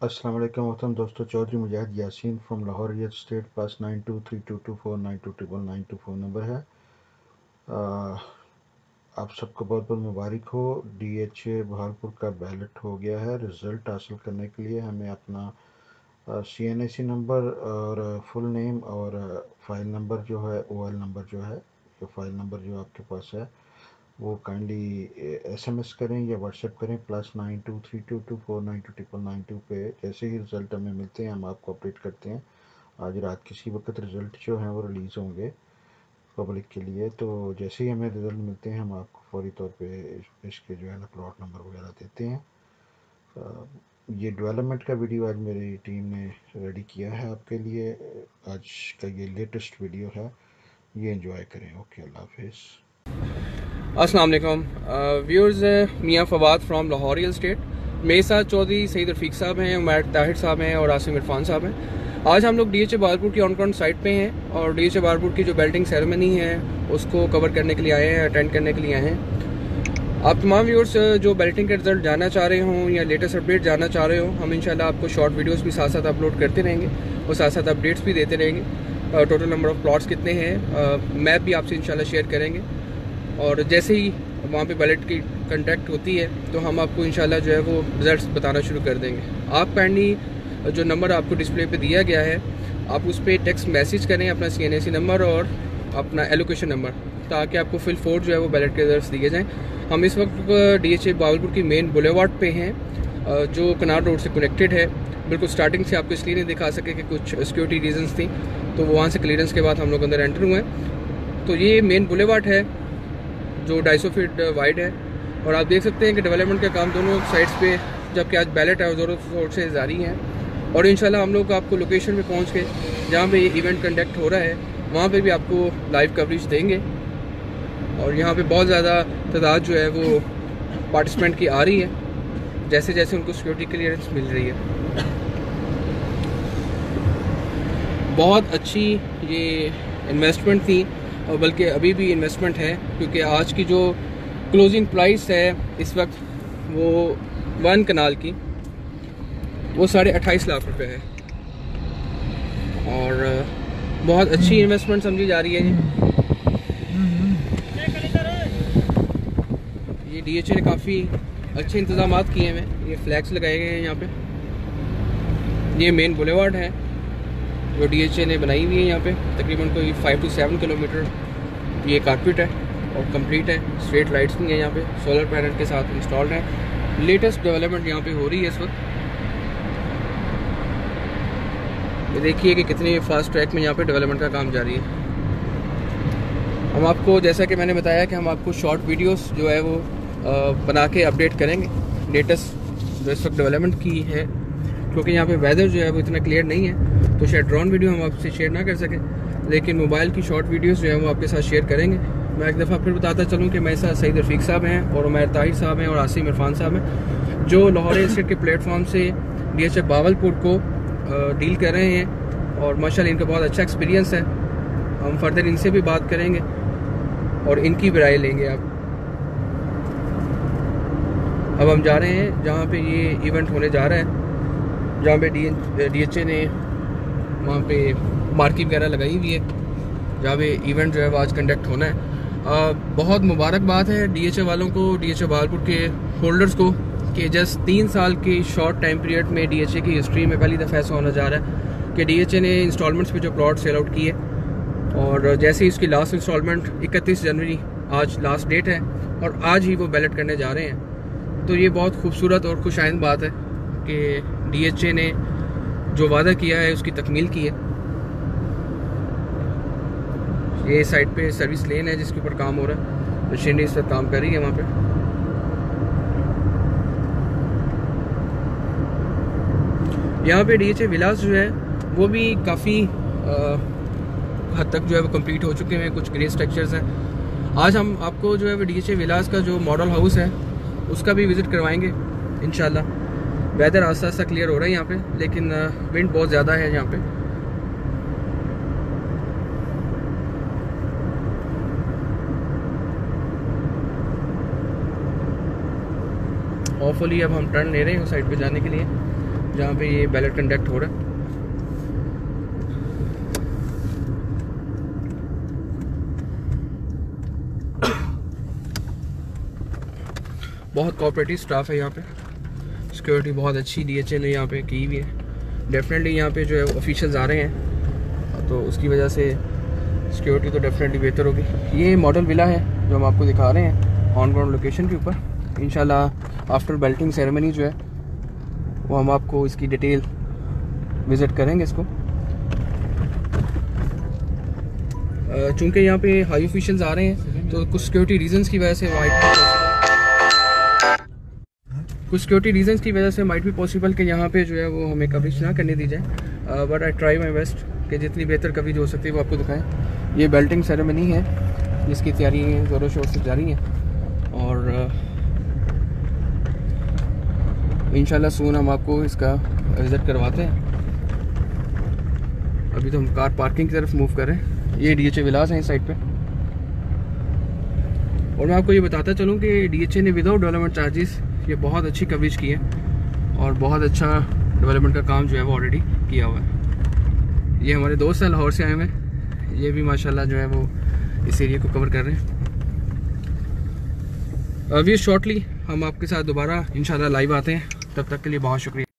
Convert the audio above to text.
अस्सलाम वालेकुम मोहतरम दोस्तों, Chaudhry Mujahid Yasin from Lahore real state. +9232249291 phone number है। आप सबको बहुत बहुत मुबारक हो। DHA बहालपुर का बैलेट हो गया है। रिज़ल्ट हासिल करने के लिए हमें अपना CNAC नंबर और फुल नेम और फ़ाइल नंबर जो है, OL नंबर जो है, जो फ़ाइल नंबर जो आपके पास है वो काइंडली SMS करें या व्हाट्सएप करें +9232249291 पे। जैसे ही रिज़ल्ट हमें मिलते हैं हम आपको अपडेट करते हैं। आज रात किसी वक्त रिज़ल्ट जो हैं वो रिलीज़ होंगे पब्लिक के लिए, तो जैसे ही हमें रिज़ल्ट मिलते हैं हम आपको फौरी तौर पे इसके जो है ना प्लॉट नंबर वगैरह देते हैं। ये डेवलपमेंट का वीडियो आज मेरी टीम ने रेडी किया है आपके लिए। आज का ये लेटेस्ट वीडियो है, ये एंजॉय करें। ओके, अल्लाह हाफिज़। अस्सलाम वालेकुम viewers, Mian Fawad from Lahore real state. मेरे साथ चौधरी सईद रफ़ीक साहब हैं, उमैर ताहिर साहब हैं और आसिम इरफान साहब हैं। आज हम लोग DHA बहालपुर की ऑन ग्राउंड साइट पे हैं और DHA बहालपुर की जो बेल्टिंग सेरेमनी है उसको कवर करने के लिए आए हैं, अटेंड करने के लिए आए हैं। आप तमाम व्यूअर्स जो बेल्टिंग के रिजल्ट जानना चाह रहे हों या लेटेस्ट अपडेट जानना चाह रहे हो, हम इंशाल्लाह आपको शॉर्ट वीडियोज़ भी साथ साथ अपलोड करते रहेंगे और साथ साथ अपडेट्स भी देते रहेंगे। टोटल नंबर ऑफ़ प्लॉट्स कितने हैं, मैप भी आपसे इंशाल्लाह शेयर करेंगे। और जैसे ही वहाँ पे बैलेट की कंटेक्ट होती है तो हम आपको इंशाल्लाह जो है वो रिज़ल्ट्स बताना शुरू कर देंगे। आप काइंडली जो नंबर आपको डिस्प्ले पे दिया गया है आप उस पर टेक्स्ट मैसेज करें अपना CNAC नंबर और अपना एलोकेशन नंबर, ताकि आपको फिल 4 जो है वो बैलेट के रिजल्ट्स दिए जाएँ। हम इस वक्त DHA बहावलपुर की मेन बुलेवार्ड पे हैं, जो कनार रोड से कनेक्टेड है। बिल्कुल स्टार्टिंग से आपको इसलिए नहीं दिखा सके कि कुछ सिक्योरिटी रीजंस थी, तो वहाँ से क्लियरेंस के बाद हम लोग अंदर एंटर हुए हैं। तो ये मेन बुलेवार्ड है जो 250 फीट वाइड है और आप देख सकते हैं कि डेवलपमेंट का काम दोनों साइड्स पे, जबकि आज बैलेट है, ज़ोरों शोर से जारी है। और इंशाल्लाह हम लोग आपको लोकेशन पे पहुंच के जहाँ पे ये इवेंट कंडक्ट हो रहा है वहाँ पे भी आपको लाइव कवरेज देंगे। और यहाँ पे बहुत ज़्यादा तादाद जो है वो पार्टिसिपेंट की आ रही है, जैसे जैसे उनको सिक्योरिटी क्लियरेंस मिल रही है। बहुत अच्छी ये इन्वेस्टमेंट थी और बल्कि अभी भी इन्वेस्टमेंट है, क्योंकि आज की जो क्लोजिंग प्राइस है इस वक्त वो 1 कनाल की वो 28.5 लाख रुपए है और बहुत अच्छी इन्वेस्टमेंट समझी जा रही है ये DHA ने काफ़ी अच्छे इंतजाम किए हैं। ये फ्लैग्स लगाए गए हैं यहाँ पे। ये मेन बुलेवार्ड है जो DHA ने बनाई हुई है। यहाँ पे तकरीबन कोई 5 से 7 किलोमीटर ये कारपेट है और कंप्लीट है। स्ट्रीट लाइट्स भी हैं यहाँ पे, सोलर पैनल के साथ इंस्टॉल्ड है। लेटेस्ट डेवलपमेंट यहाँ पे हो रही है इस वक्त। ये देखिए कि कितनी फास्ट ट्रैक में यहाँ पे डेवलपमेंट का काम जारी है। हम आपको, जैसा कि मैंने बताया, कि हम आपको शॉर्ट वीडियोस जो है वो बना के अपडेट करेंगे लेटेस्ट जो इस वक्त डेवलपमेंट की है, क्योंकि यहाँ पे वेदर जो है वो इतना क्लियर नहीं है तो शायद ड्रोन वीडियो हम आपसे शेयर ना कर सकें, लेकिन मोबाइल की शॉर्ट वीडियोस जो है वो आपके साथ शेयर करेंगे। मैं एक दफ़ा फिर बताता चलूँ कि मेरे साथ सईद रफ़ीक साहब हैं और उमैर ताहिर साहब हैं और आसिम इरफान साहब हैं, जो लाहौर रियल एस्टेट के प्लेटफॉर्म से DHA बहावलपुर को डील कर रहे हैं और माशाल्लाह इनका बहुत अच्छा एक्सपीरियंस है। हम फर्दर इनसे भी बात करेंगे और इनकी भी राय लेंगे। अब हम जा रहे हैं जहाँ पे ये इवेंट होने जा रहा है, जहाँ पे DHA ने वहाँ पे मार्की वगैरह लगाई हुई है, जहाँ पे इवेंट जो है वो आज कंडक्ट होना है। बहुत मुबारक बात है DHA वालों को, DHA बहालपुर के होल्डर्स को, कि जस्ट 3 साल के शॉर्ट टाइम पीरियड में DHA की हिस्ट्री में पहली दफ़ा ऐसा होने जा रहा है कि DHA ने इंस्टॉलमेंट्स पे जो प्लॉट सेल आउट किए और जैसे ही इसकी लास्ट इंस्टॉलमेंट 31 जनवरी आज लास्ट डेट है और आज ही वो बैलेट करने जा रहे हैं। तो ये बहुत खूबसूरत और खुशाइंद बात है कि DHA ने जो वादा किया है उसकी तकमील की है। ये साइड पे सर्विस लेन है जिसके ऊपर काम हो रहा है, मशीनरी इस वक्त काम कर रही है वहाँ पे। यहाँ पे DHA विलास जो है वो भी काफ़ी हद तक जो है वो कंप्लीट हो चुके हैं, कुछ ग्रे स्ट्रक्चर्स हैं। आज हम आपको जो है वो DHA विलास का जो मॉडल हाउस है उसका भी विज़िट करवाएंगे इंशाल्लाह। वेदर आस्ता आस्ता क्लियर हो रहा है यहाँ पे, लेकिन विंड बहुत ज़्यादा है यहाँ पे। होपफुली अब हम टर्न ले रहे हैं उस साइड पे जाने के लिए। जहाँ पे ये बैलेट कंडक्ट हो रहा है। बहुत कोऑपरेटिव स्टाफ है यहाँ पे, सिक्योरिटी बहुत अच्छी DHA ने यहाँ पे की हुई है। डेफिनेटली यहाँ पे जो है ऑफिशियल्स आ रहे हैं तो उसकी वजह से सिक्योरिटी तो डेफिनेटली बेहतर होगी। ये मॉडल विला है जो हम आपको दिखा रहे हैं ऑन ग्राउंड लोकेशन के ऊपर। इंशाल्लाह आफ्टर बेल्टिंग सेरेमनी जो है वो हम आपको इसकी डिटेल विज़िट करेंगे इसको। चूँकि यहाँ पे हाई ऑफिशियल्स आ रहे हैं तो कुछ सिक्योरिटी रीजंस की वजह से माइट भी पॉसिबल कि यहाँ पे जो है वो हमें कवरेज ना करने दी जाए। But I try my best कि जितनी बेहतर कवरेज हो सकती है वो आपको दिखाएं। ये बेल्टिंग सेरेमनी है जिसकी तैयारी ज़ोरों शोर से जारी है और इंशाल्लाह सून हम आपको इसका विज़िट करवाते हैं। अभी तो हम कार पार्किंग की तरफ मूव कर रहे हैं। ये DHA विलास हैं इस साइड पे। और मैं आपको ये बताता चलूँ कि DHA ने विदाउट डेवलपमेंट चार्जेस ये बहुत अच्छी कवरेज की है और बहुत अच्छा डेवलपमेंट का काम जो है वो ऑलरेडी किया हुआ है। ये हमारे दोस्त हैं लाहौर से आए हुए हैं, ये भी माशाल्लाह जो है वो इस एरिया को कवर कर रहे हैं। अभी शॉर्टली हम आपके साथ दोबारा इंशाल्लाह लाइव आते हैं, तब तक के लिए बहुत शुक्रिया।